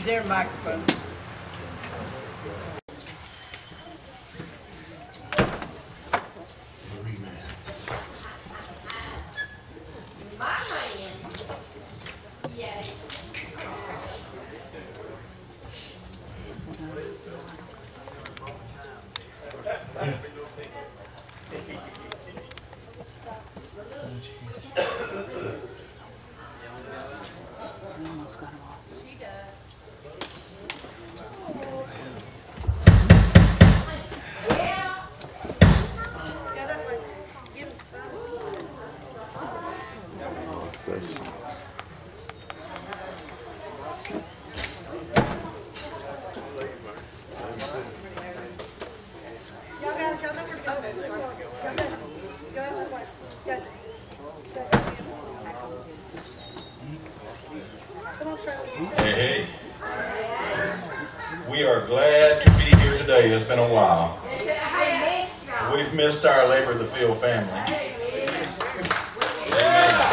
their microphone. Hey, we are glad to be here today. It's been a while. We've missed our Labor of the Field family. Amen.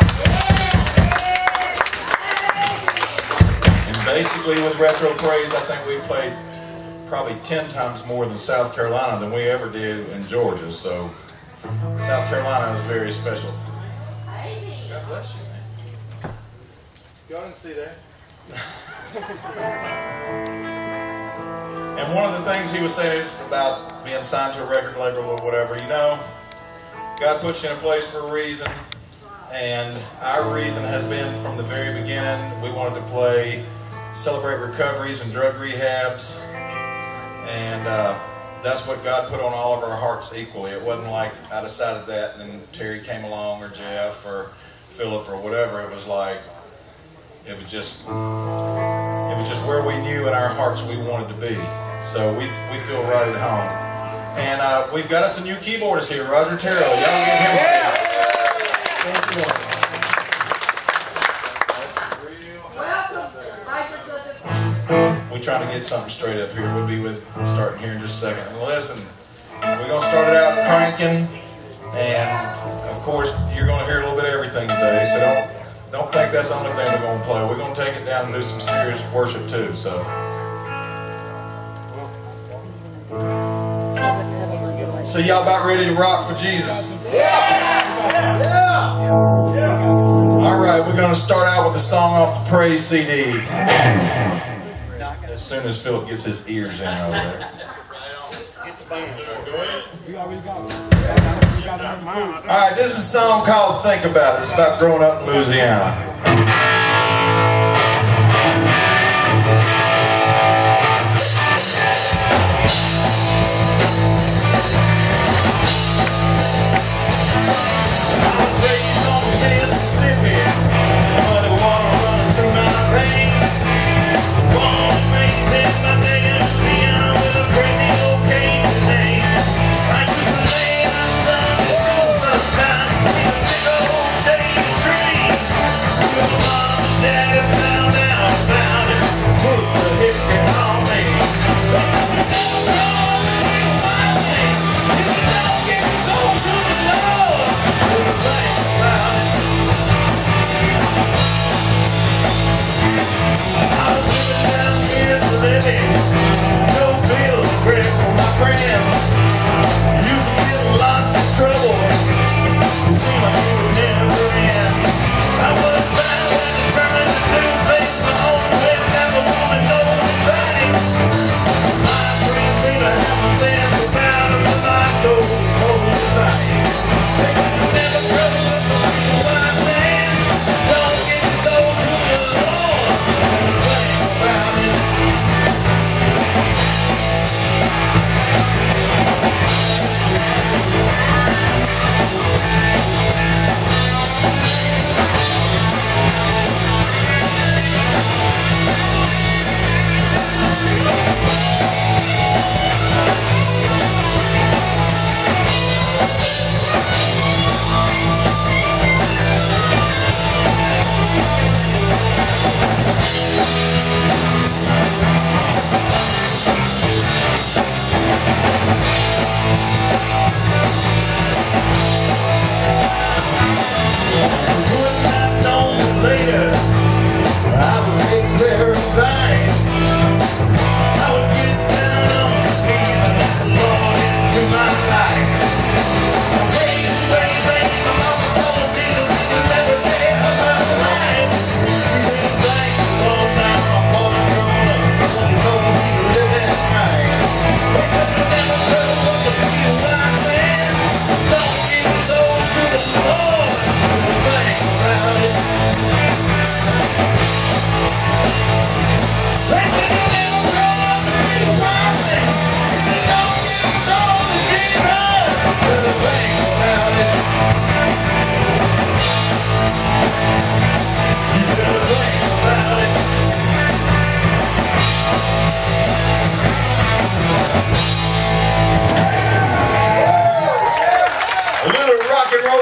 And basically with Retro Praise, I think we've played probably 10 times more than South Carolina than we ever did in Georgia. So South Carolina is very special. God bless you, man. Y'all didn't see that? And one of the things he was saying is about being signed to a record label or whatever. You know, God puts you in a place for a reason, and our reason has been from the very beginning. We wanted to play, celebrate recoveries and drug rehabs, and that's what God put on all of our hearts equally. It wasn't like I decided that and then Terry came along or Jeff or Philip or whatever. It was like, it was just where we knew in our hearts we wanted to be. So we feel right at home. And we've got us a new keyboardist here, Roger Terrell. Y'all give him a hand. We're trying to get something straight up here. We'll be starting here in just a second. And listen, we're going to start it out cranking. And of course, you're going to hear a little bit of everything today. So don't think that's the only thing we're going to play. We're going to take it down and do some serious worship too. So y'all about ready to rock for Jesus? Yeah! All right, we're going to start out with a song off the Praise CD. As soon as Philip gets his ears in over there. Alright, this is a song called Think About It. It's about growing up in Louisiana. Come on.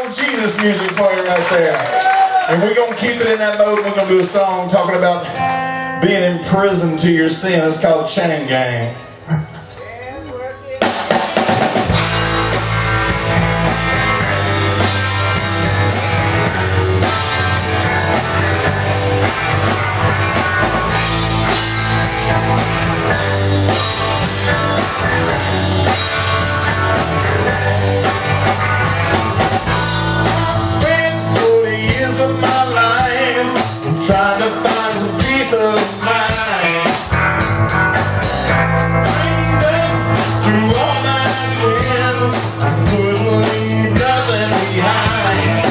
old Jesus music for you right there. And we're going to keep it in that mode. We're going to do a song talking about being in prison to your sin. It's called Chain Gang. Trying to find some peace of mind. Chained up through all my sin, I couldn't leave nothing behind.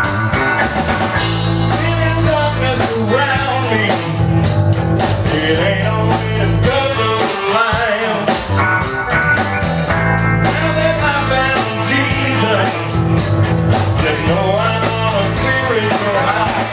Sin and darkness around me, it ain't no way to go through life. Now that I found Jesus, you know I'm on a spiritual high.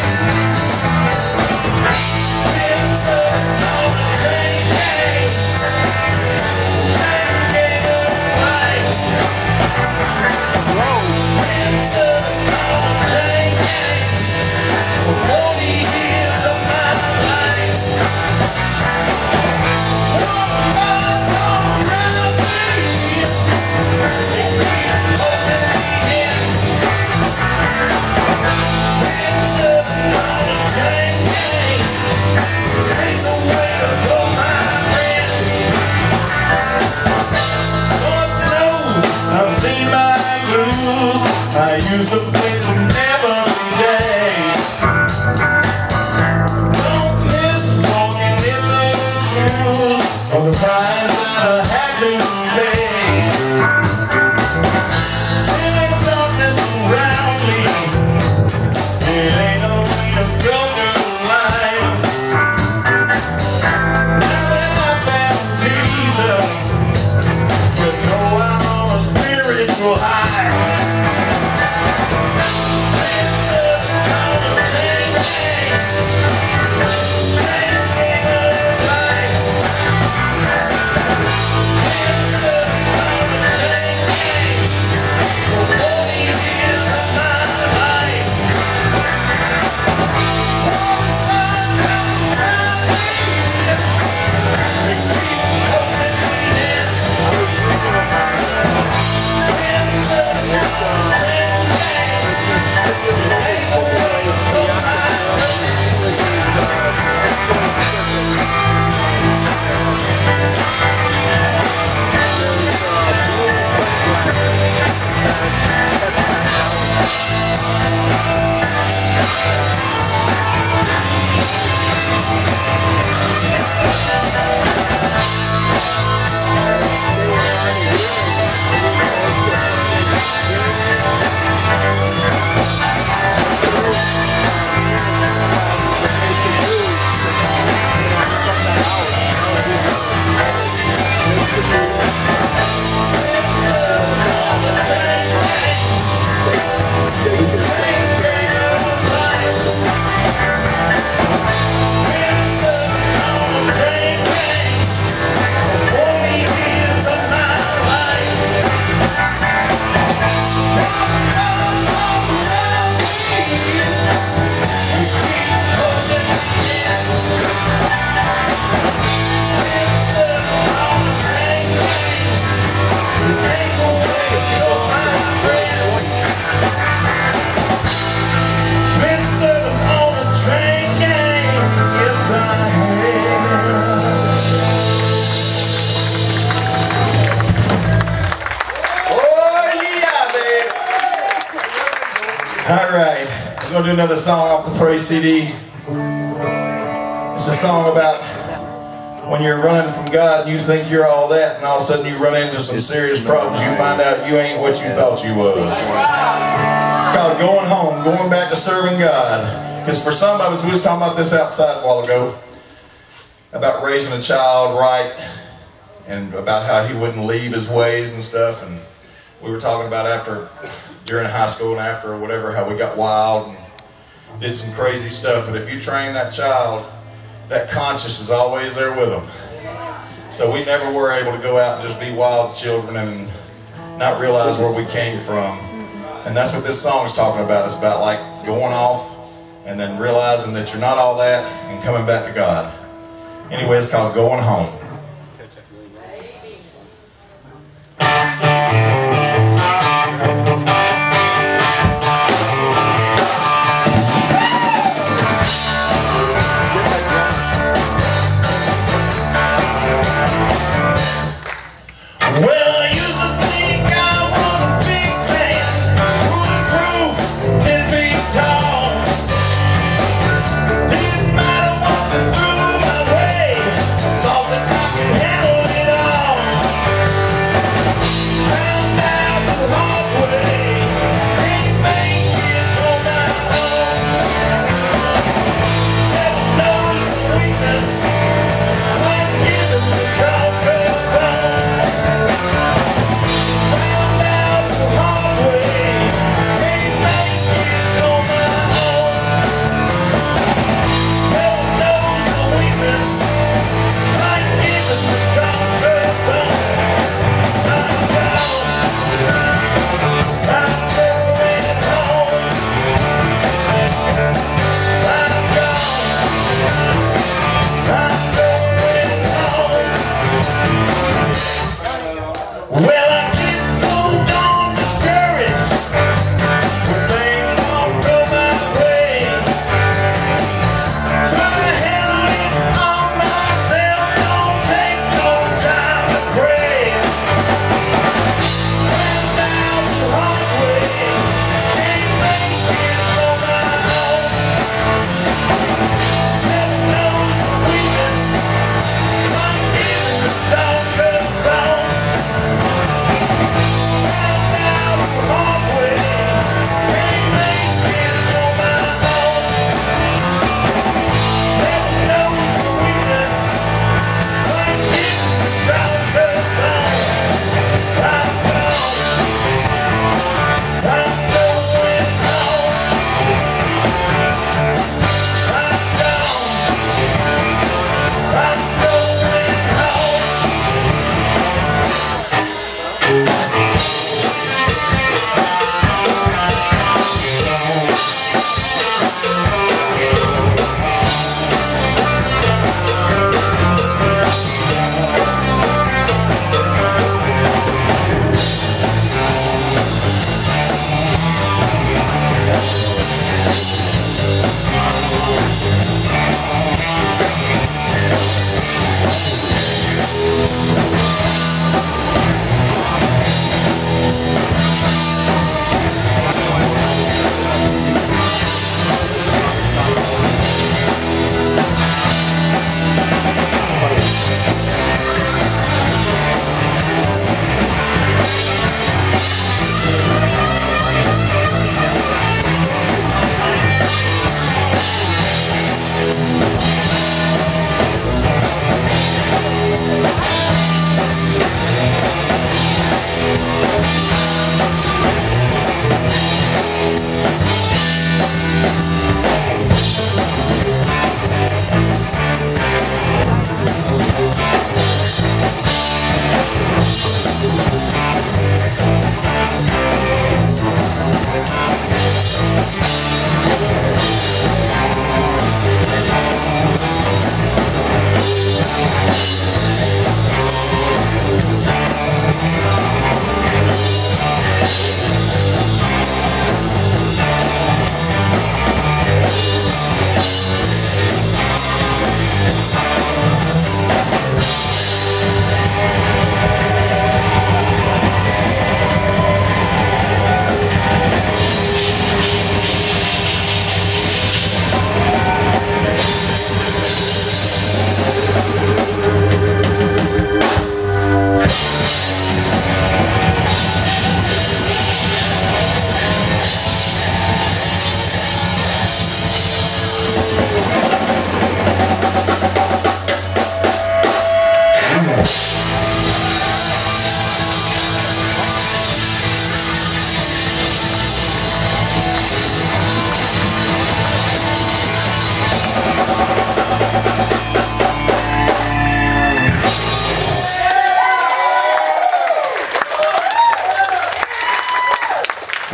I used to face them every day. Don't miss walking in those shoes for the price that I had to pay. Sin and darkness around me, it ain't no way to go through life. Now that I found Jesus, you know I'm on a spiritual high. Alright, we're going to do another song off the Praise CD. It's a song about when you're running from God and you think you're all that, and all of a sudden you run into some serious problems. You find out you ain't what you thought you was. It's called Going Home, going back to serving God. Because for some of us, we was talking about this outside a while ago, about raising a child right, and about how he wouldn't leave his ways and stuff. And we were talking about during high school and after or whatever, how we got wild and did some crazy stuff. But if you train that child, that conscience is always there with them. So we never were able to go out and just be wild children and not realize where we came from. And that's what this song is talking about. It's about like going off and then realizing that you're not all that and coming back to God. Anyway, it's called Going Home. Well, I used to think I was a big man, bulletproof, 10 feet tall. Didn't matter what you threw my way, thought that I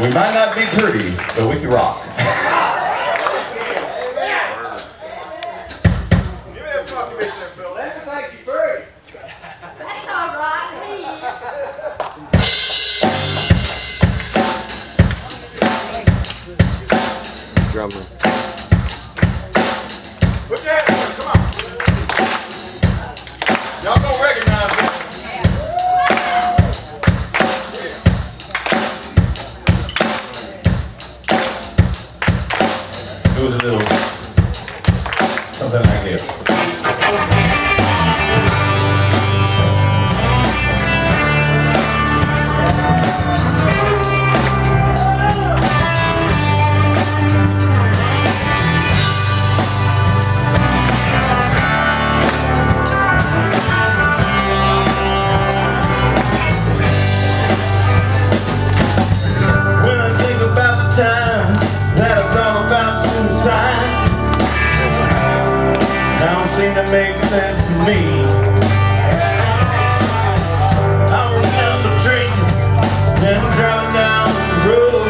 We might not be pretty, but we can rock. Drummer. Put your hands up, come on. Y'all gonna recognize it. It was a little something like this. Seem to make sense to me. I remember drinking and driving down the road,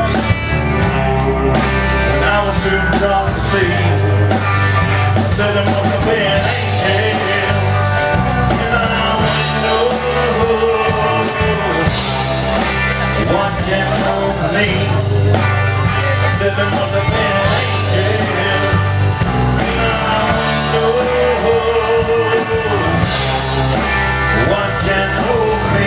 and I was too drunk to see. I said there must have been angels in my window watching over me. I said there must have been angels in my watching over me.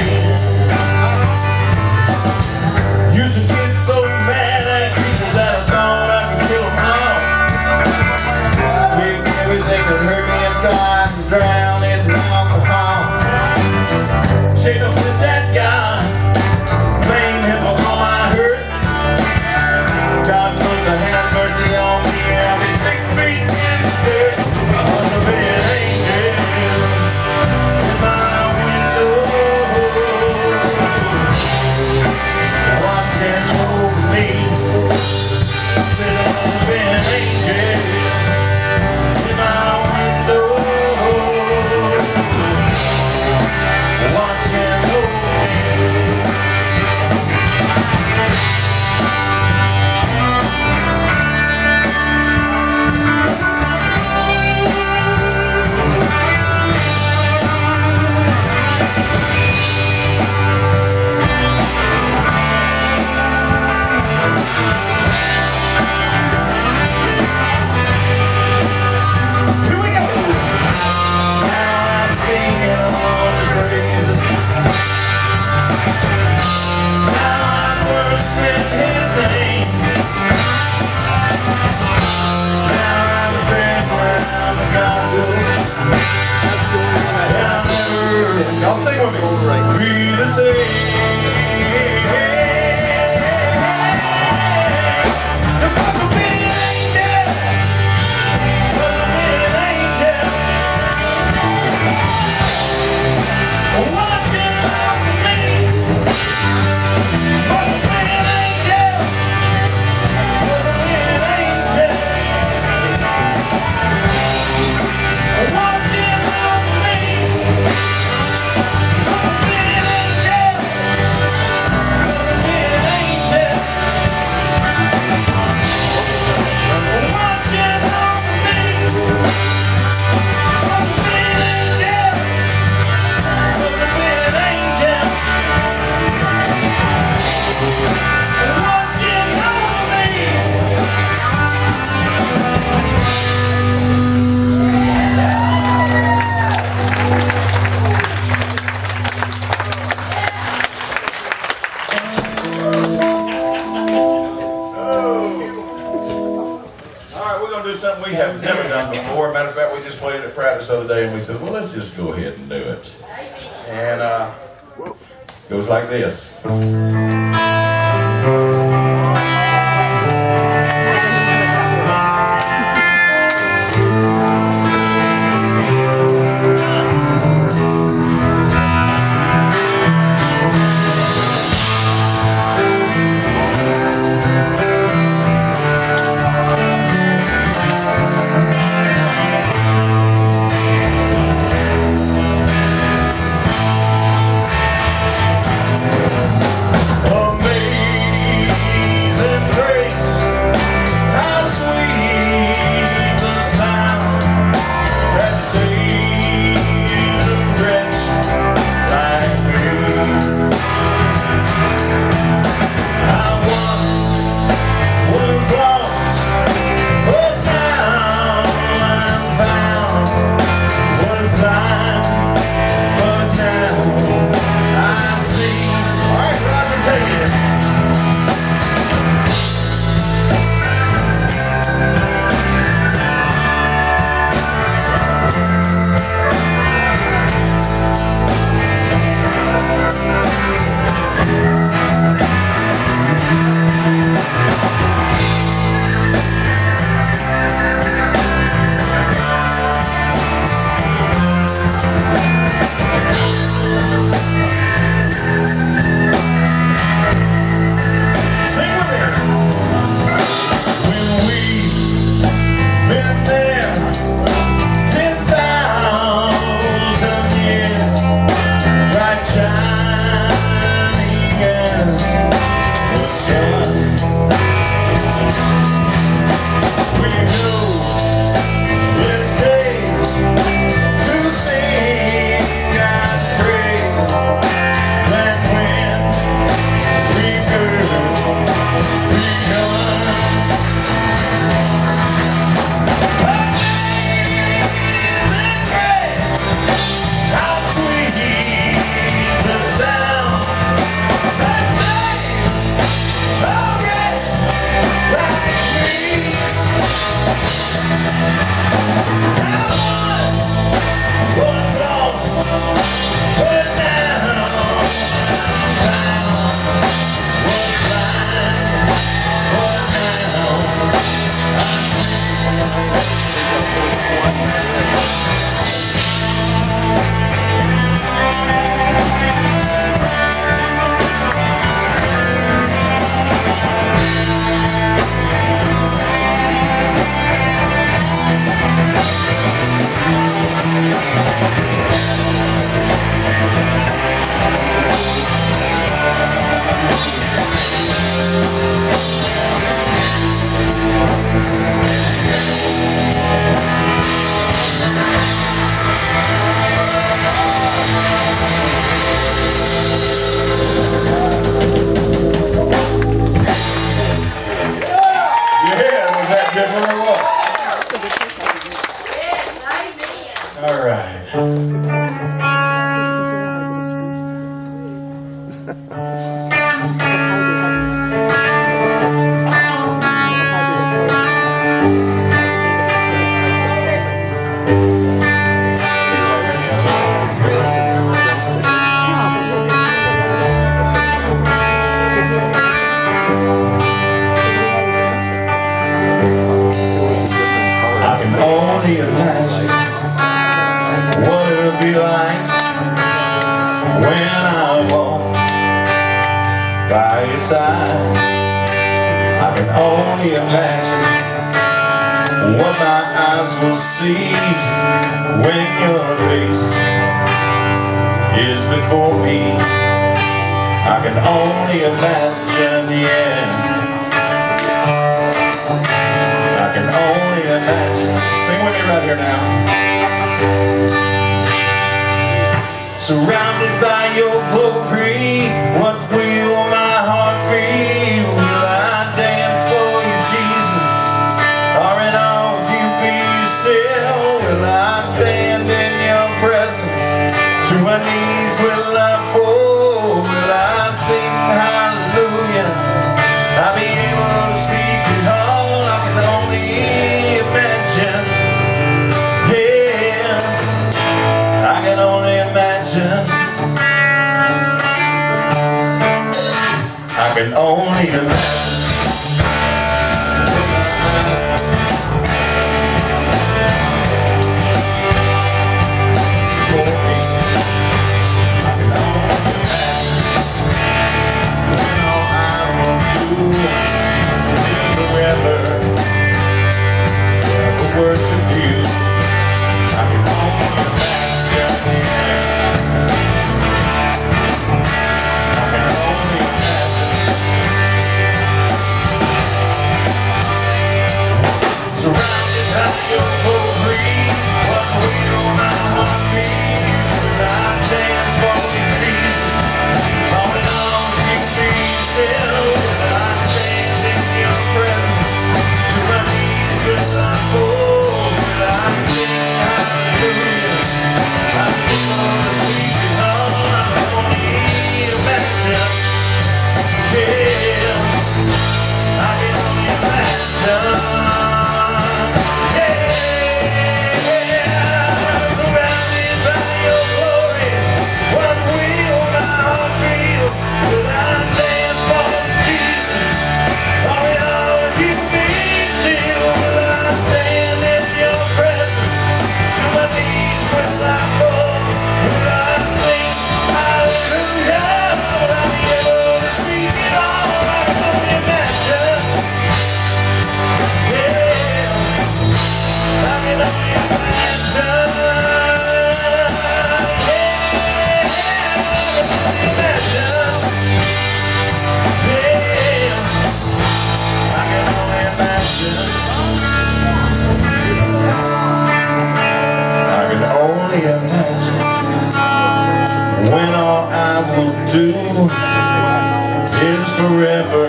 Used to get so mad at people that I thought I could kill them all. Take everything that hurt me inside and drown it in alcohol. Shake off this that guy, blame him for all my hurt. God must have had mercy on me. I'll be 6 feet in the dirt. Must have been angels in my window watching over me. Said there must have been angels in my window watching over me. Y'all sing with me. Breathe the same. There must have been an angel. Must have been an angel watching over me. Must have been an angel. Must have been an angel watching over me. Something we have never done before. Matter of fact, we just played it at practice the other day and we said, well, let's just go ahead and do it. And goes like this. Amazing Only imagine what it'll be like when I walk by your side. I can only imagine what my eyes will see when your face is before me. I can only imagine, yeah. I can only imagine. Sing with me right here now. Surrounded by your glory, what will my heart feel? Will I dance for you, Jesus? Or in awe of you be still? Will I stand in your presence? To my knees will I fall? Will I sing hallelujah? I'll be able to speak at all. I can only imagine. Yeah, I can only imagine. I can only imagine. When all I will do is forever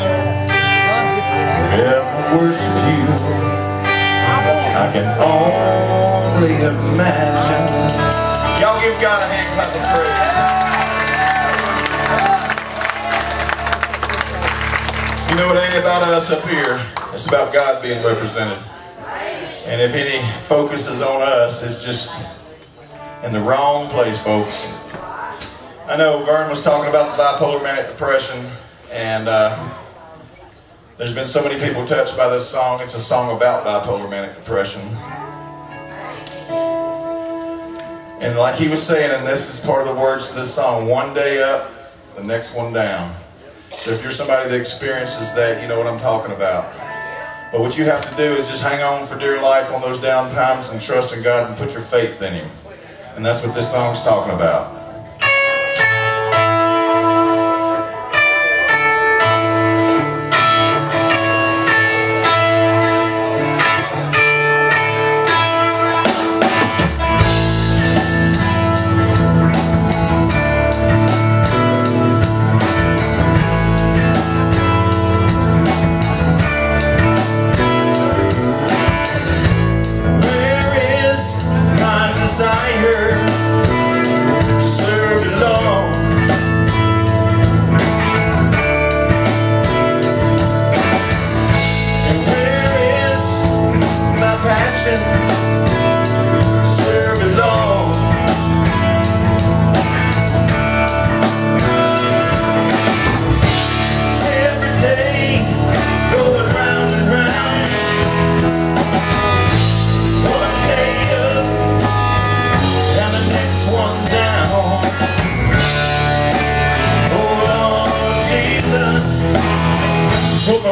worship you. I can only imagine. Y'all give God a hand clap of praise. You know, it ain't about us up here. It's about God being represented. And if any focus is on us, it's just in the wrong place, folks. I know Vern was talking about the bipolar manic depression, and there's been so many people touched by this song. It's a song about bipolar manic depression. And like he was saying, and this is part of the words of this song, one day up, the next one down. So if you're somebody that experiences that, you know what I'm talking about. But what you have to do is just hang on for dear life on those down times and trust in God and put your faith in Him. And that's what this song's talking about. Desire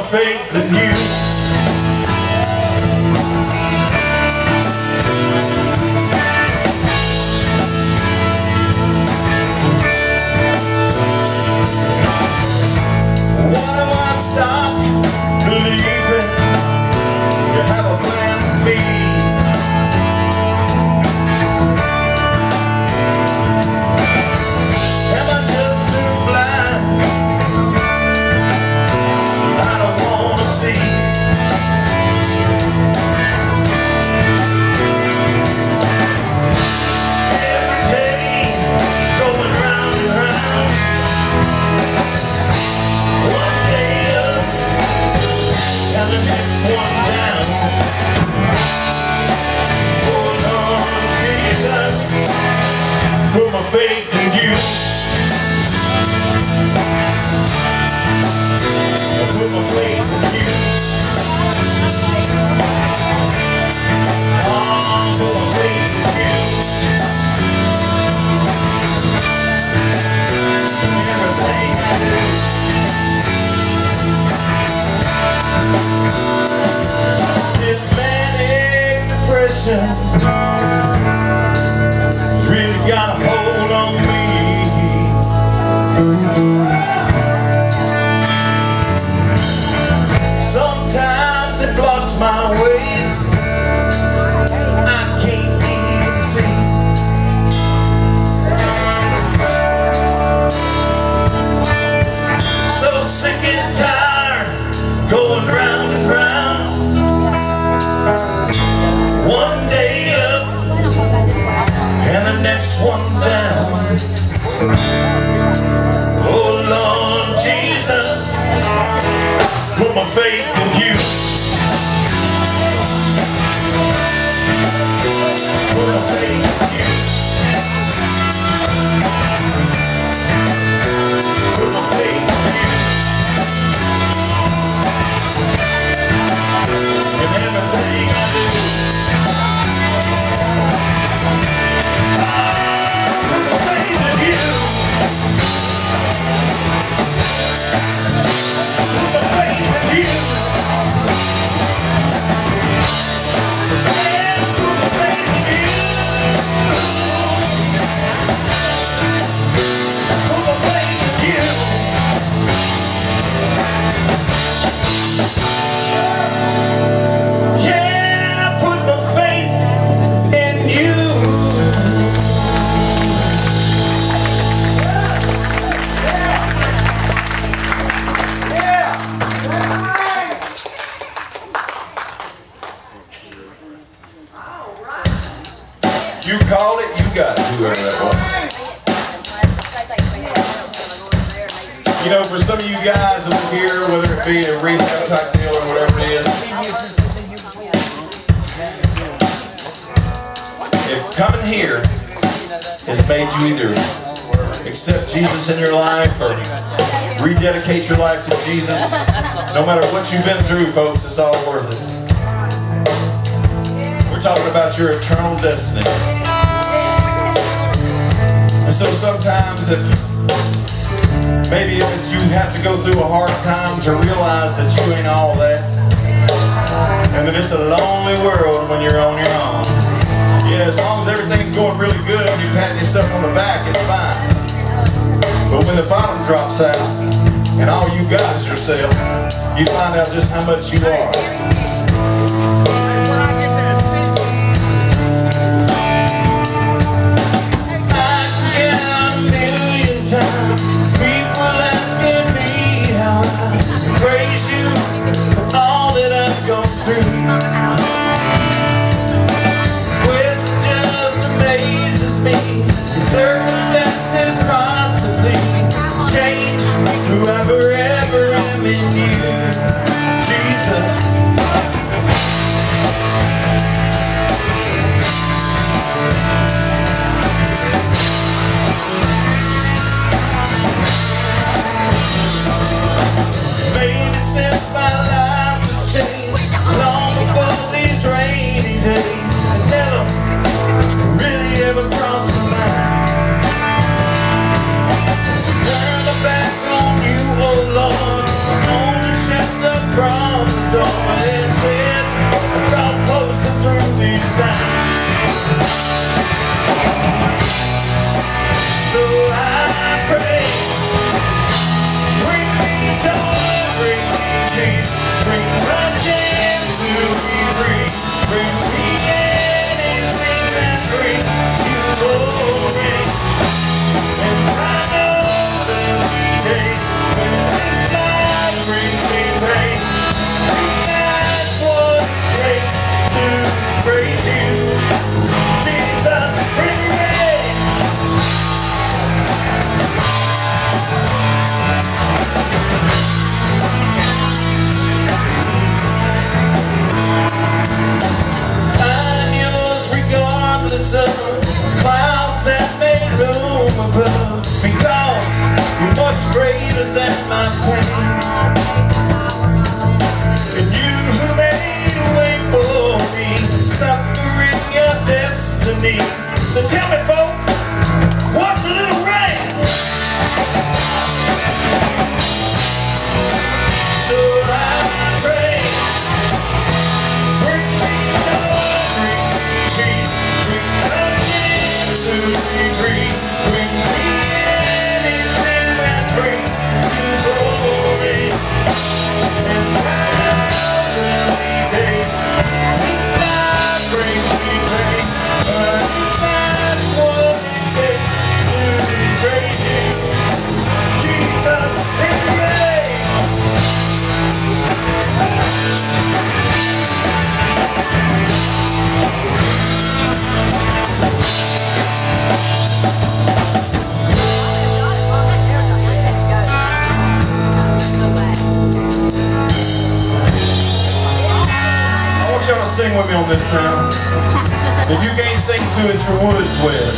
faith in you. What have I stopped believing you have a plan for me? Am I just too blind? I don't want to see. Every day going round and round. One day up and the next one down. Oh Lord Jesus, put my faith in you. Put my faith in you. Oh, put my faith in you. Everything I do. This manic depression really got a hold on me. Sometimes it blocks my ways. I can't even see. So sick and tired, going round and round. One day up and the next one down. Oh Lord Jesus, put my faith in you. Put my faith in you. Put my faith in you. In everything I do. Put my faith in you. Put my faith in you. You called it, you got it, whoever that was. You know, for some of you guys over here, whether it be a rehab type deal or whatever it is, if coming here has made you either accept Jesus in your life or rededicate your life to Jesus, no matter what you've been through, folks, it's all worth it. We're talking about your eternal destiny. And so sometimes maybe if it's you have to go through a hard time to realize that you ain't all that, and that it's a lonely world when you're on your own. Yeah, as long as everything's going really good and you're patting yourself on the back, it's fine. But when the bottom drops out and all you got is yourself, you find out just how much you are. Circumstances possibly change whoever ever am in you, Jesus. Maybe since my life has changed, long before these rainy days, I never really ever crossed my mind. that made room above, because you're much greater than my pain. And you who made a way for me, suffering your destiny. So tell me, folks, what's a little rain? So I pray, bring me joy, bring me peace, bring me chance to be free, bring me anything that brings you glory. And every day, each time brings me pain, but that's what it takes to praise you, Jesus, every day. Y'all to sing with me on this now. If you can't sing to it, your wood's wet.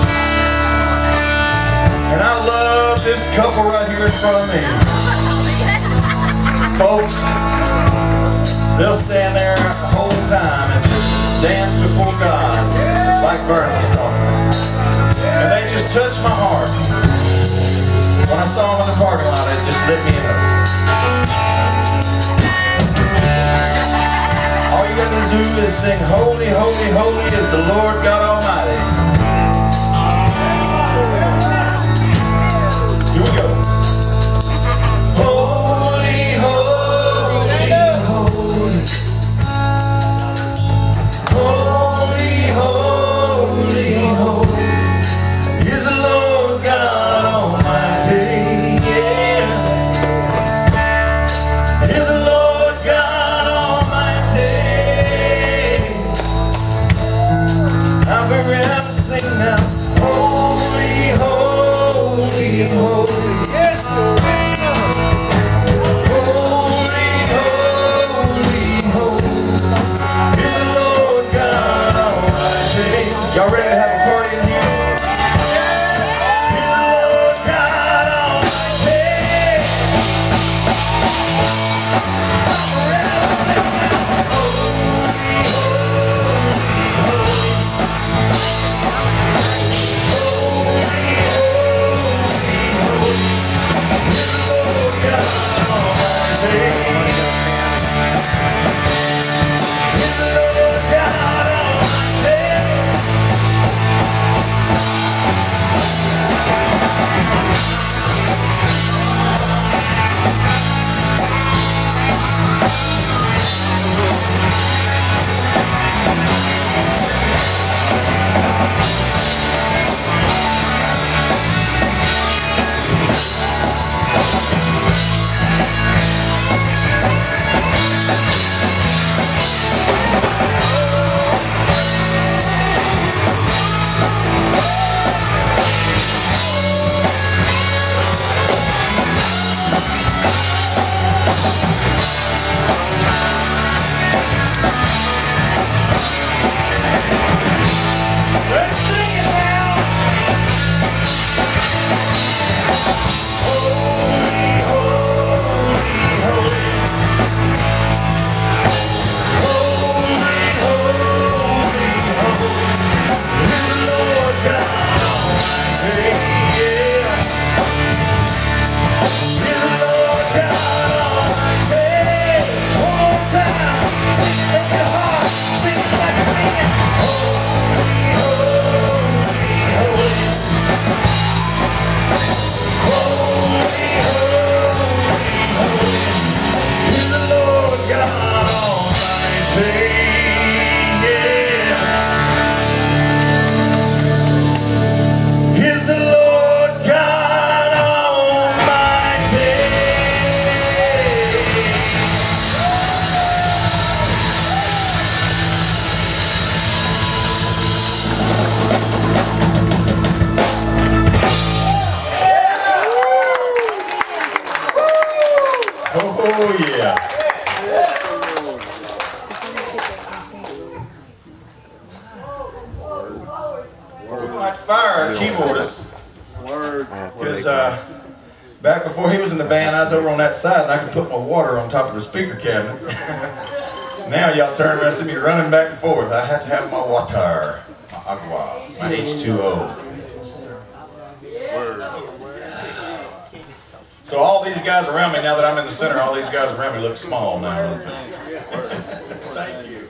And I love this couple right here in front of me. Folks, they'll stand there the whole time and just dance before God, like Vern was talking about. And they just touched my heart. When I saw them in the parking lot, it just lit me up. All you got to do is sing, holy, holy, holy is the Lord God Almighty. Here we go. Holy, holy, holy. Holy, holy, holy is the Lord God Almighty. Yeah. Is the Lord God Almighty. I'll forever sing now. Holy, holy, holy. Yes, Lord. Holy, holy, holy is the Lord God Almighty. Y'all ready to have a party in here? Is the Lord God Almighty. I'll forever sing now. Holy, holy, holy. Holy, holy, holy. fire our keyboardist. Because back before he was in the band, I was over on that side and I could put my water on top of the speaker cabinet. Now y'all turn around and see me running back and forth. I have to have my water, my agua, my H2O. So all these guys around me, now that I'm in the center, all these guys around me look small now. Thank you.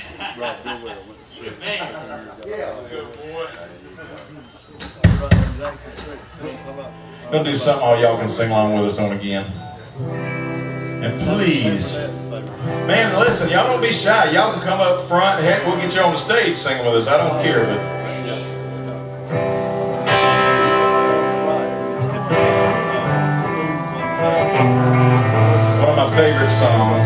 I'm gonna do something all y'all can sing along with us on again. And please, man, listen, y'all don't be shy. Y'all can come up front. Heck, we'll get you on the stage singing with us. I don't care, but one of my favorite songs.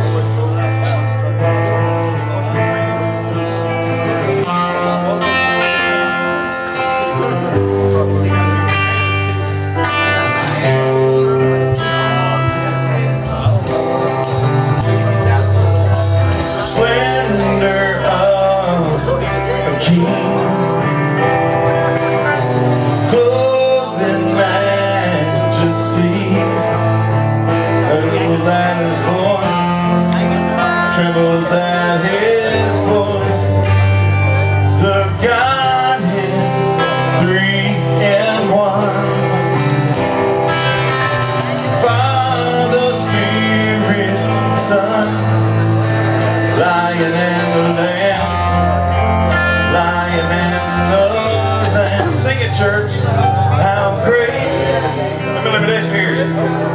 Trembles at his voice, the Godhead, 3 in 1. Father, Spirit, Son, Lion and the Lamb, Lion and the Lamb. Sing it, church. How great. Let me hear you.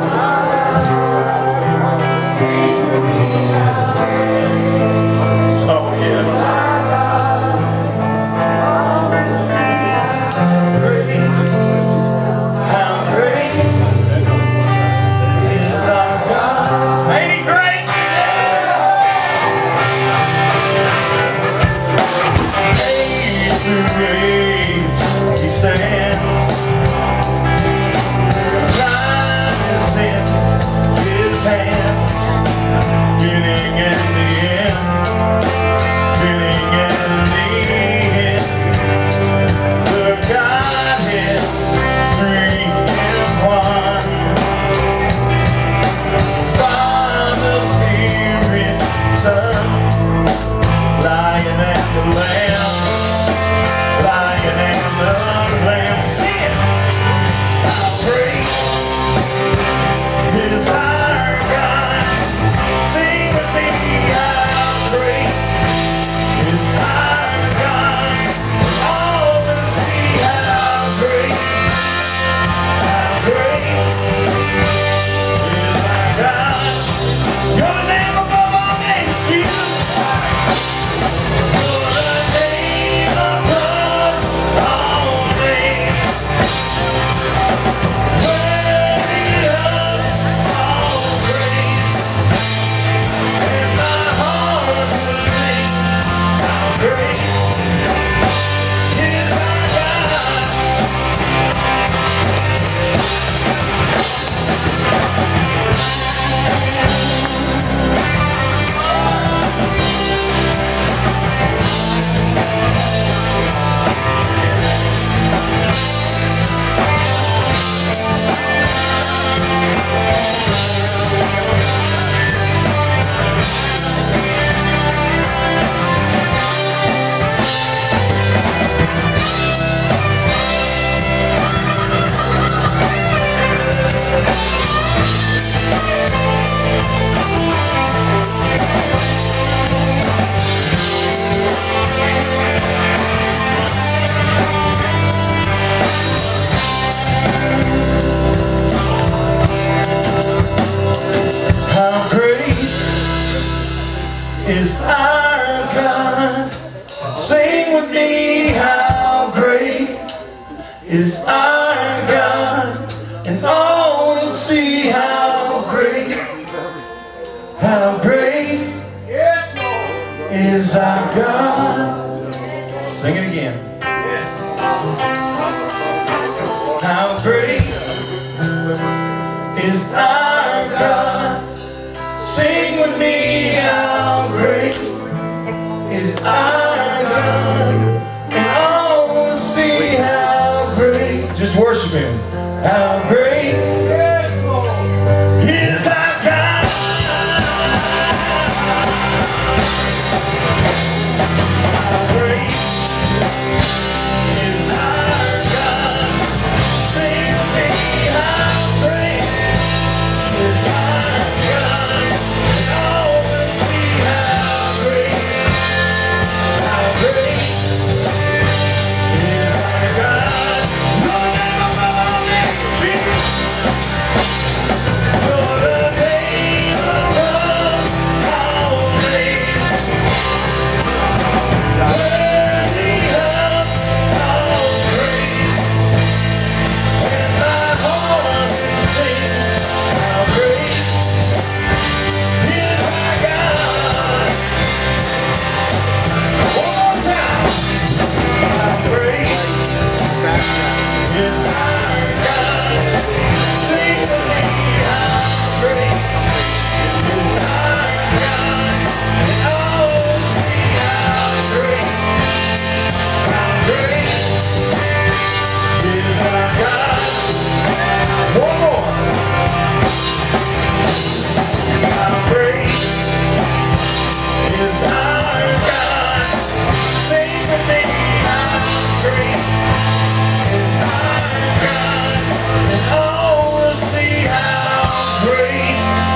Is our God. Sing with me, how great is our God, and all will see how great is our God. Sing it again. How great is our God. Sing with me, how great is our God, and all will see how Just worship Him. How great is our God. How great is our God. Sing with me, how great is our God. And always see how great is our God. Lord, above all names, Lord, the name above all names, worthy of all praise. And my heart will sing, how great is our God. One more time. How great is our God. Sing with me, how great is our God. And oh, see how great is our God. One more. How great is our God. Sing with me, how great is our God. And oh, we'll see how great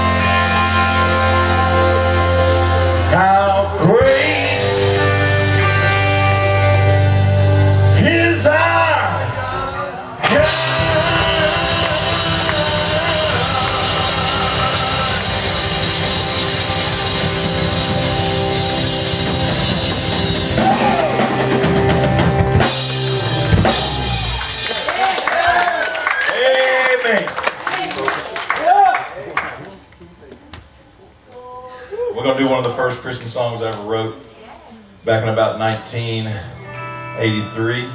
is our God. Amen. We're going to do one of the first Christian songs I ever wrote back in about 1983.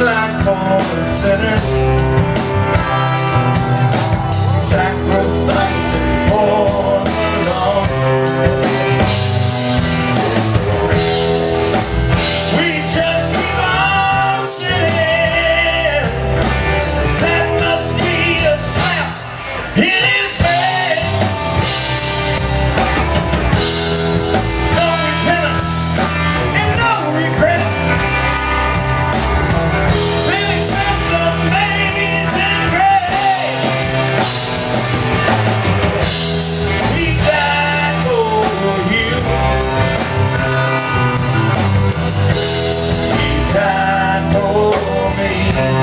life for the sinners, sacrificing for the Lord. We just keep on sinning. That must be a slap in his head. No repentance and no regret. Then expect amazing grace. He died for you. He died for me.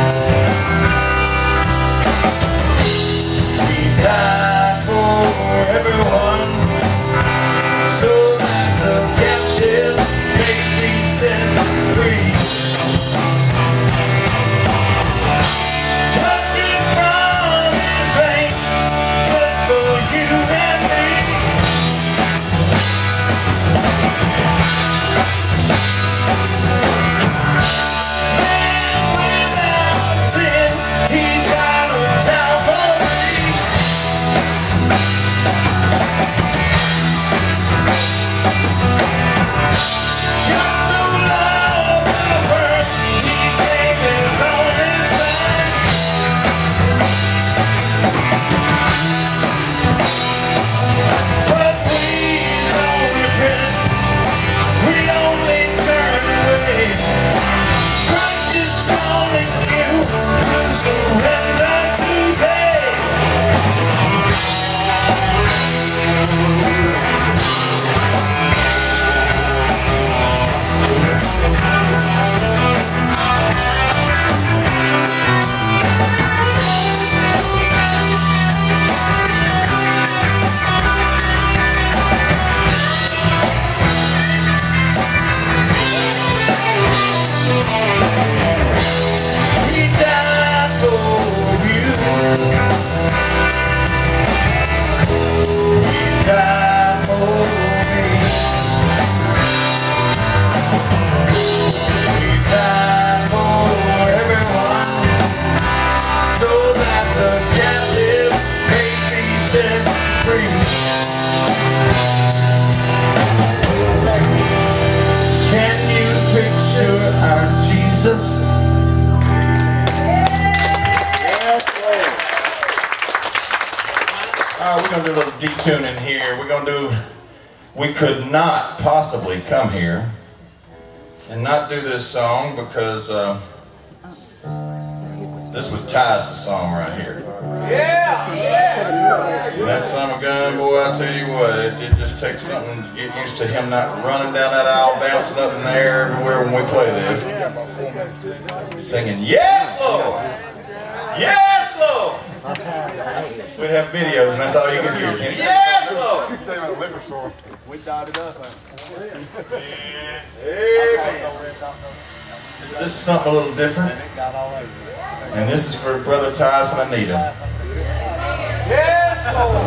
He died for everyone, so that the captive may be set free. Touching from his veins, just for you and me. Man without sin, he died on Calvary. God so loved the world, he gave his only son. But we don't repent, we only turn away. Christ is calling you to surrender today. He died for you. He died for me. He died for everyone, so that the captive may be set free. Can you picture our Jesus? Alright, we're going to do a little detuning here. We're going to do, we could not possibly come here and not do this song because this was Tyus' song right here. And that son of a gun, boy, I tell you what, it just takes something to get used to him not running down that aisle, bouncing up in the air everywhere when we play this. Singing, "Yes, Lord! Yes, Lord!" We'd have videos, and that's all you could hear. "Yes, Lord!" We dotted up. Amen. This is something a little different. And this is for Brother Tyus and Anita. Yes, Lord.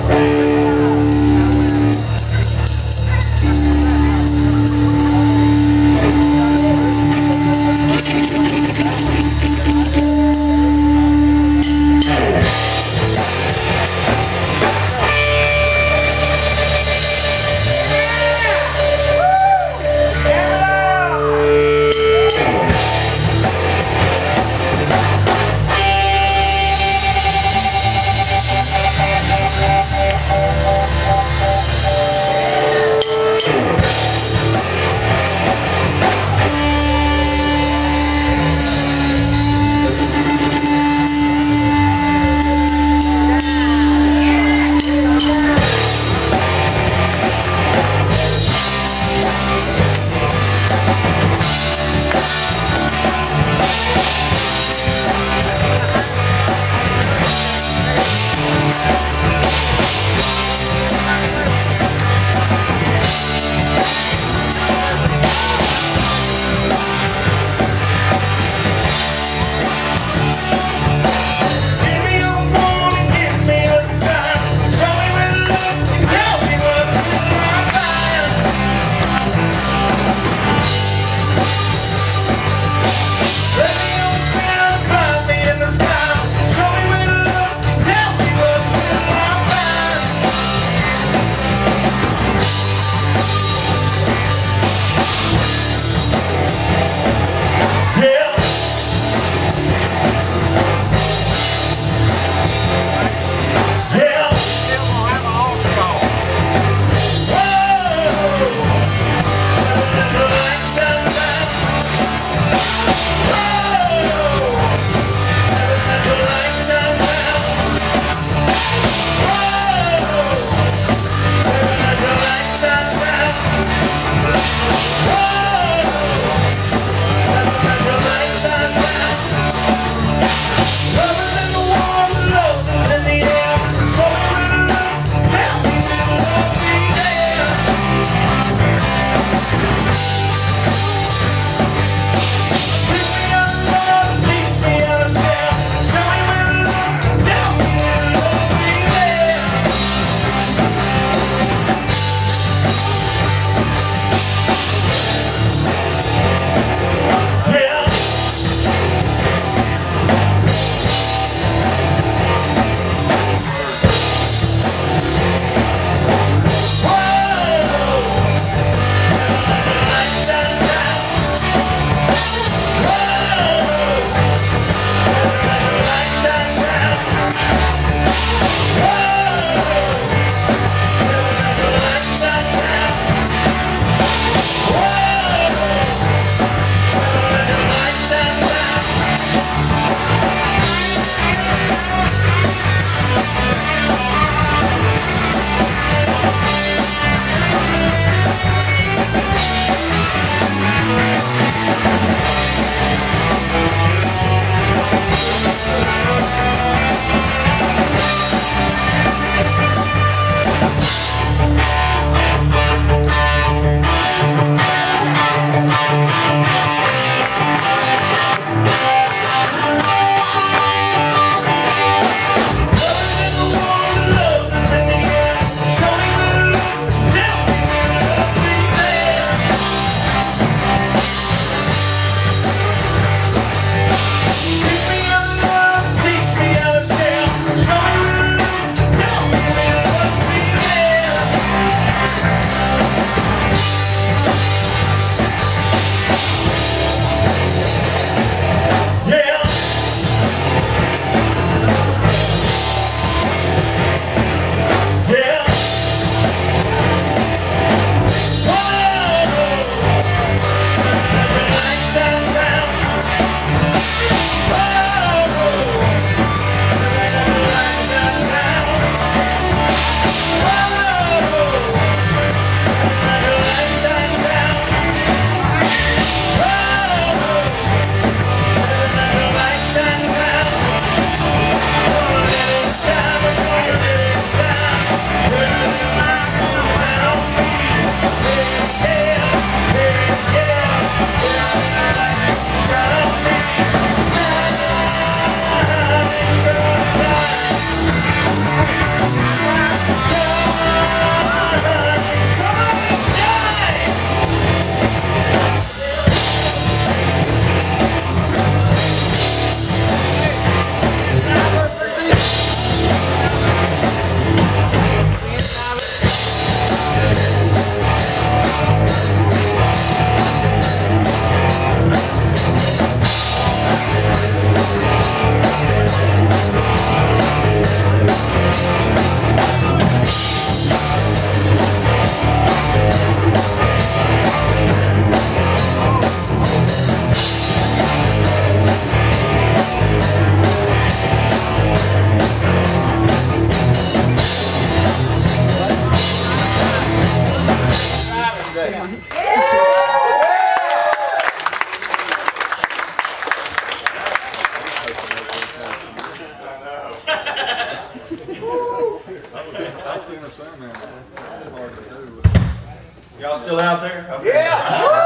tenor Sandman. Hard to do. Y'all still out there? Okay. Yeah!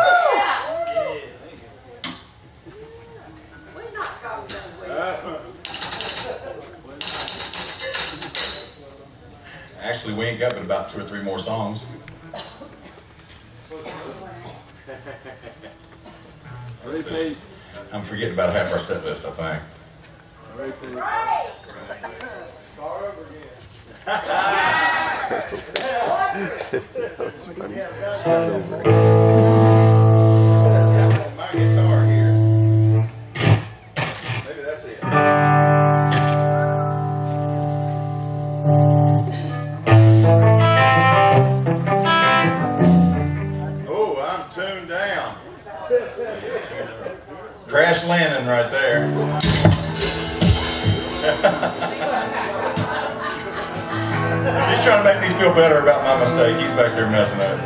Actually, we ain't got but about 2 or 3 more songs. Repeat. I'm forgetting about half our set list, I think. Repeat. That's happening on my guitar here. Maybe that's it. Oh, I'm tuned down. Crash landing right there. He's trying to make me feel better about my mistake. He's back there messing up.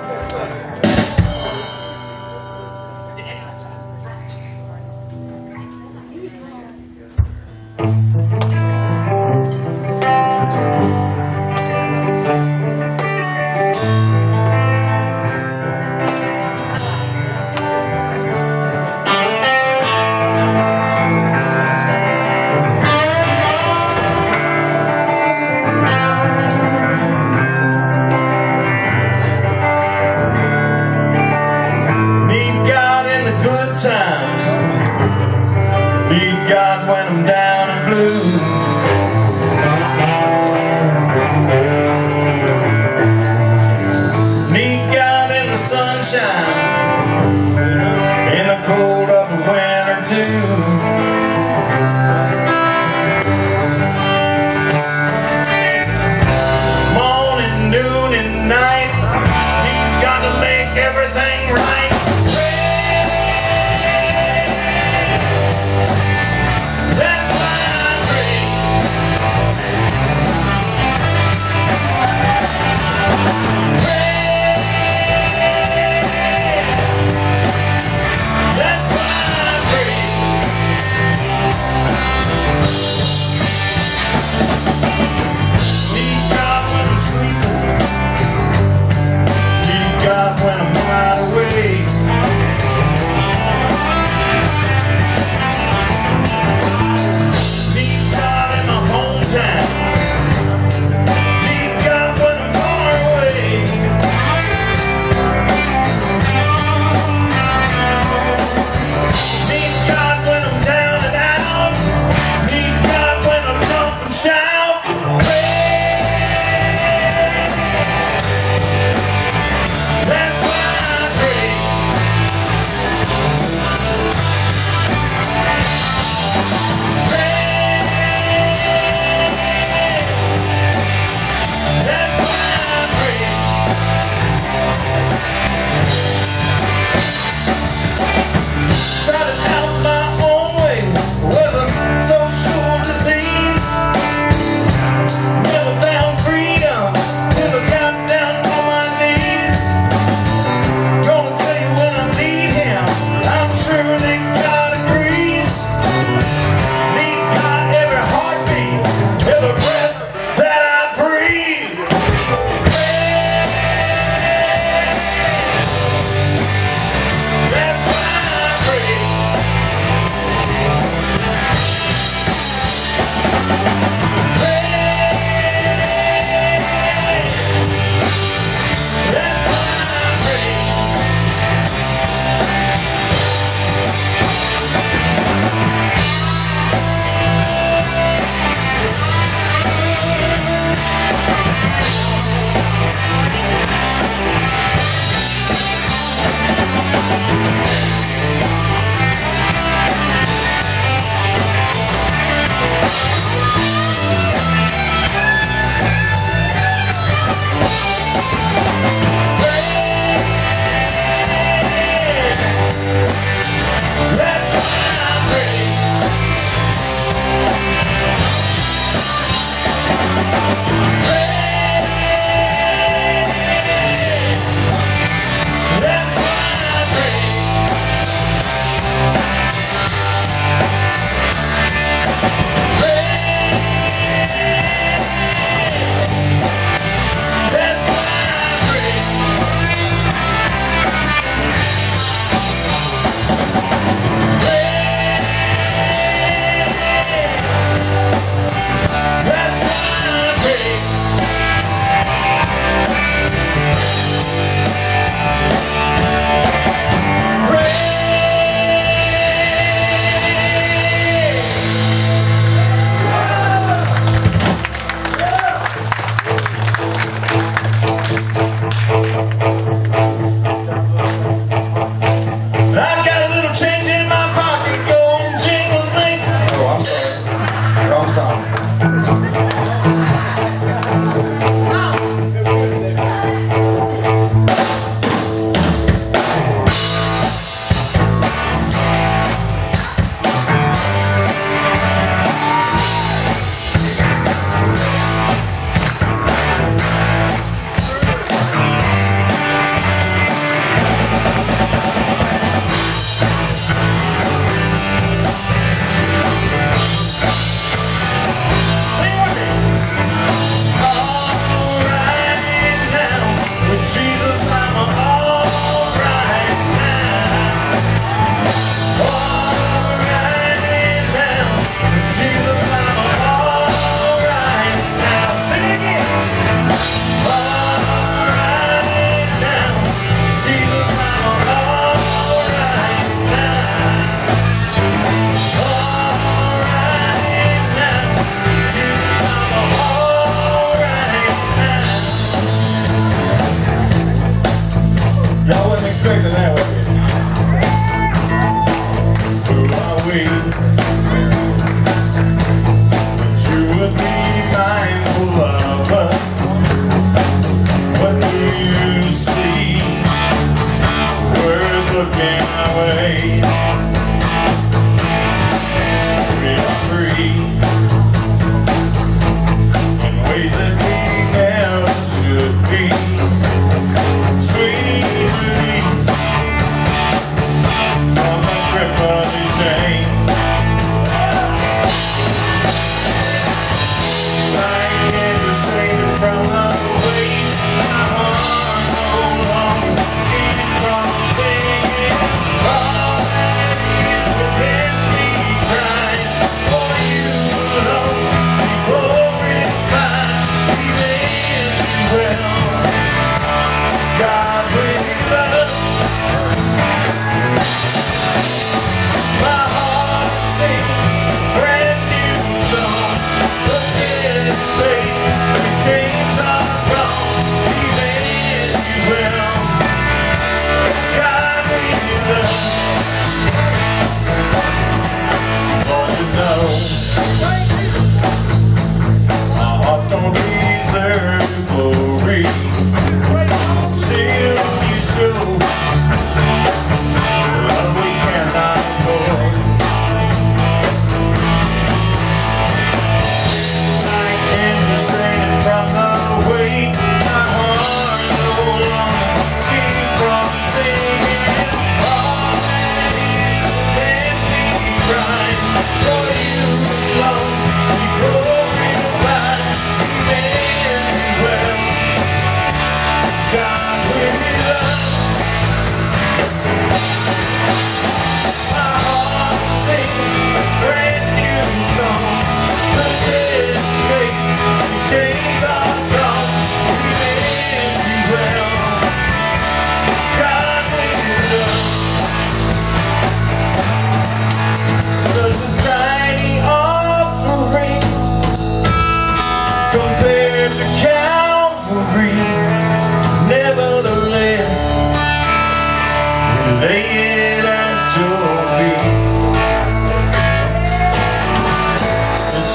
Times. Need God when I'm down and blue. Need God in the sunshine, in the cold of the winter too. Morning, noon and night, need God to make everything right. That's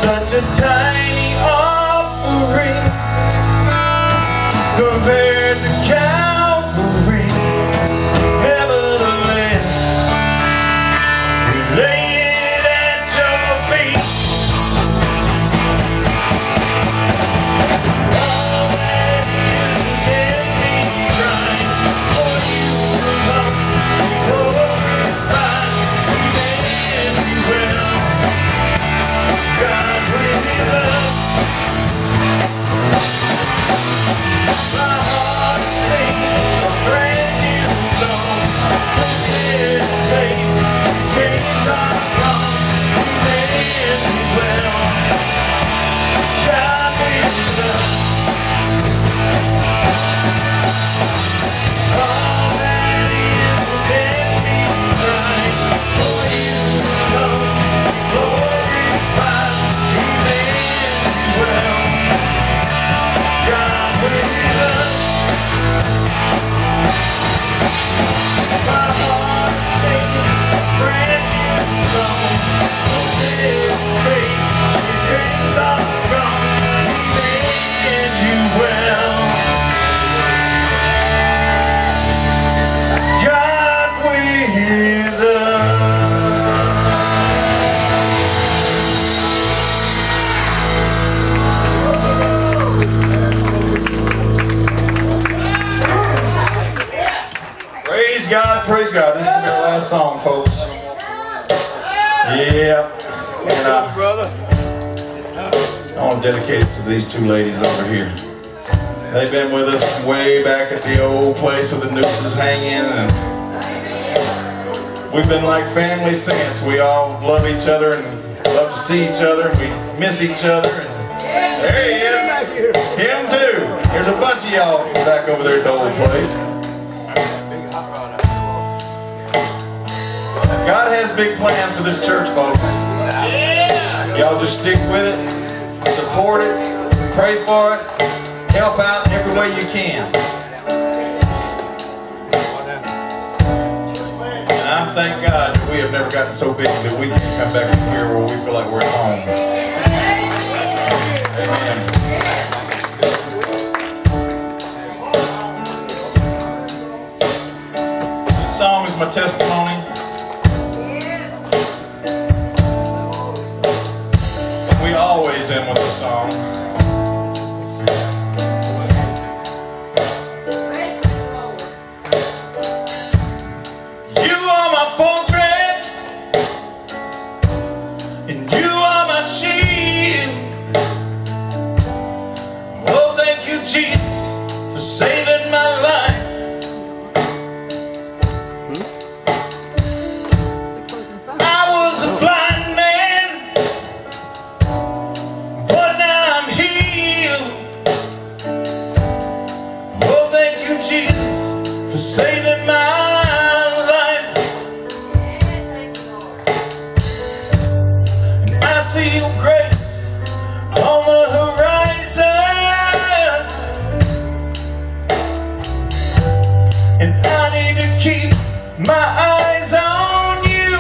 such a tiny offering compared to Calvary. Nevertheless, we lay it at your feet. All that is within me crying for you to come glorified. Emmanuel, God with us. My heart sings a brand new song. With faith, chains are gone. Emmanuel, God with us. All that is within me crying for you to come glorified. Emmanuel, God with us. My heart sings a brand new song. With faith, his chains are gone. Emmanuel, God with us. Praise God, praise God. This is gonna be our last song, folks. Yeah. And I want to dedicate it to these two ladies over here. They've been with us from way back at the old place with the nooses hanging, and we've been like family since. We all love each other and love to see each other, and we miss each other. And there he is. Him too. There's a bunch of y'all from back over there at the old place. God has big plans for this church, folks. Y'all just stick with it, support it, pray for it, help out in every way you can. And I thank God that we have never gotten so big that we can come back from here where we feel like we're at home. Amen. This song is my testimony. We always end with a song. You are my fortress, and you are my shield. Oh, thank you, Jesus, for saving my life. I was a blind man, but now I'm healed. Oh, thank you, Jesus, for saving my life. And I see your grace on the horizon, and I need to keep my eyes on you.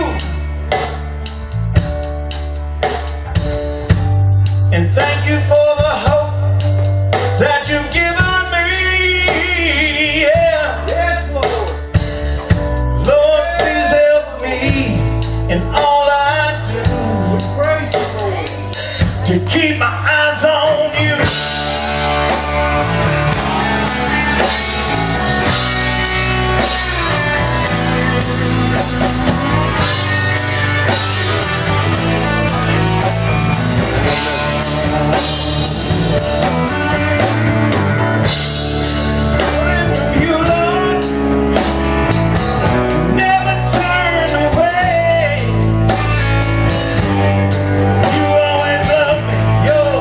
And thank you for the hope that you've given me. Yeah. Yes, Lord. Lord, please help me in all I do to keep my eyes on you. You, Lord, never turn away. You always love me. Your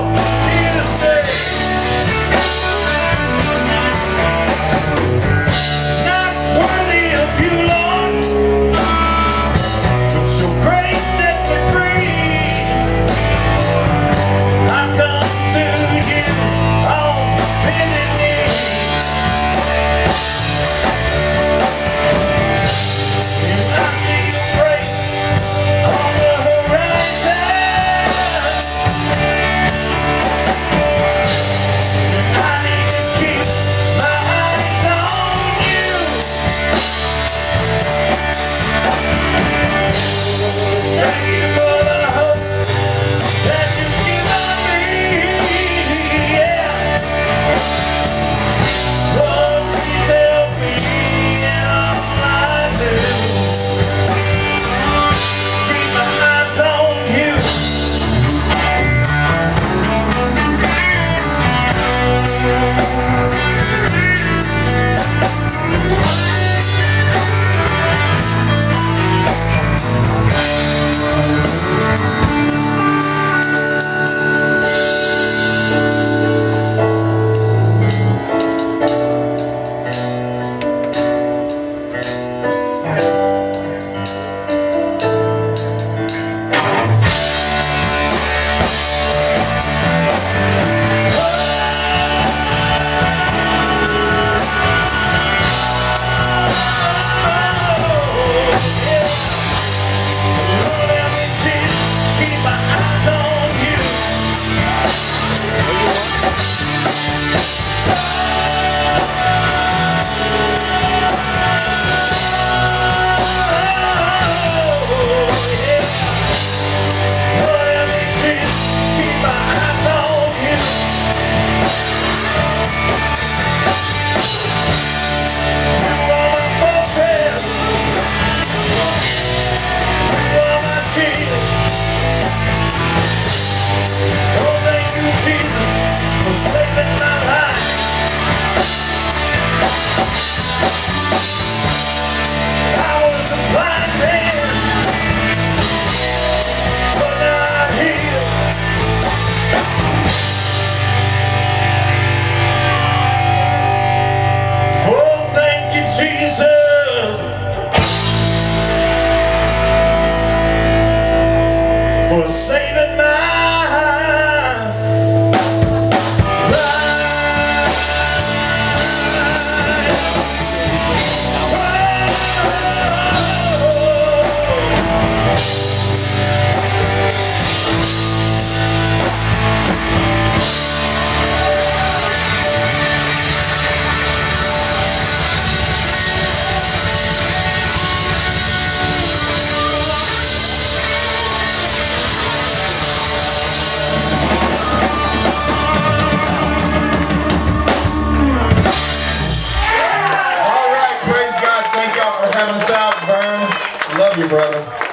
for saving my having us out, Vern. Love you, brother.